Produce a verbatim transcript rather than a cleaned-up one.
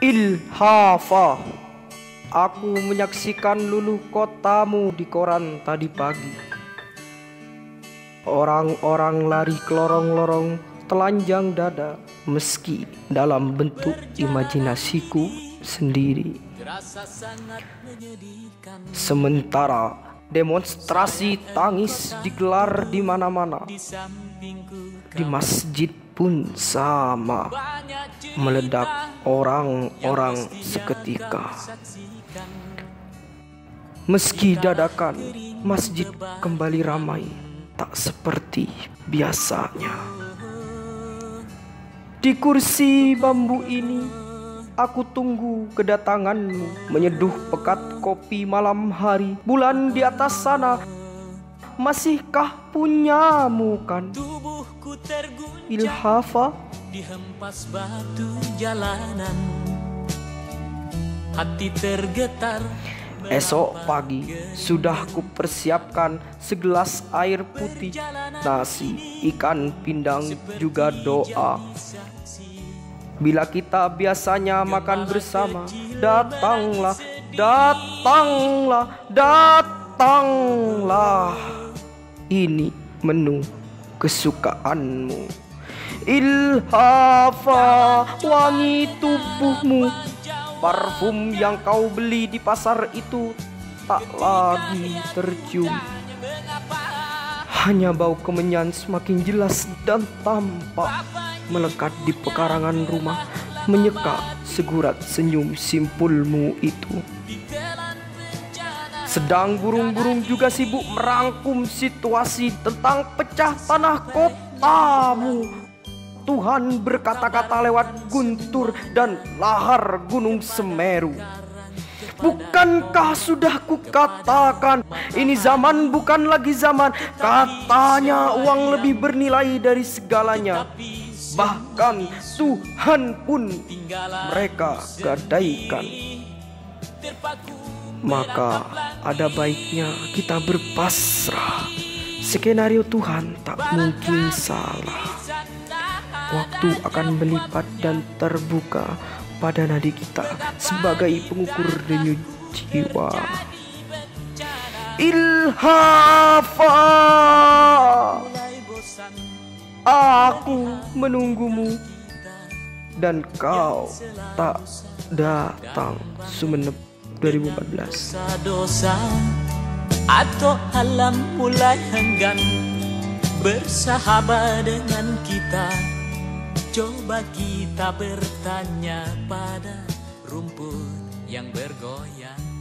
Ilhafa, aku menyaksikan luluh kotamu di koran tadi pagi. Orang-orang lari ke lorong-lorong telanjang dada, meski dalam bentuk imajinasiku sendiri. Sementara demonstrasi tangis digelar di mana-mana, di masjid pun sama, meledak orang-orang seketika. Meski dadakan masjid kembali ramai, tak seperti biasanya. Di kursi bambu ini aku tunggu kedatanganmu, menyeduh pekat kopi malam hari. Bulan di atas sana, masihkah punyamu kan? Ilhafa, dihempas batu jalanan, hati tergetar. Esok pagi sudah kupersiapkan segelas air putih, nasi, ikan pindang, juga doa. Bila kita biasanya makan bersama, datanglah, datanglah, datanglah. Ini menu kesukaanmu. Ilhafa, wangi tubuhmu, parfum yang kau beli di pasar itu tak lagi tercium. Hanya bau kemenyan semakin jelas dan tampak melekat di pekarangan rumah, menyeka segurat senyum simpulmu itu. Sedang burung-burung juga sibuk merangkum situasi tentang pecah tanah kotamu. Tuhan berkata-kata lewat guntur dan lahar gunung Semeru. Bukankah sudah kukatakan, ini zaman bukan lagi zaman. Katanya uang lebih bernilai dari segalanya. Bahkan Tuhan pun mereka gadaikan. Maka ada baiknya kita berpasrah. Skenario Tuhan tak mungkin salah. Waktu akan melipat dan terbuka pada nadi kita sebagai pengukur denyut jiwa. Ilhafa, aku menunggumu dan kau tak datang. Sumeneb dua ribu empat belas. Dosa atau alam mulai enggan bersahabat dengan kita. Coba kita bertanya pada rumput yang bergoyang.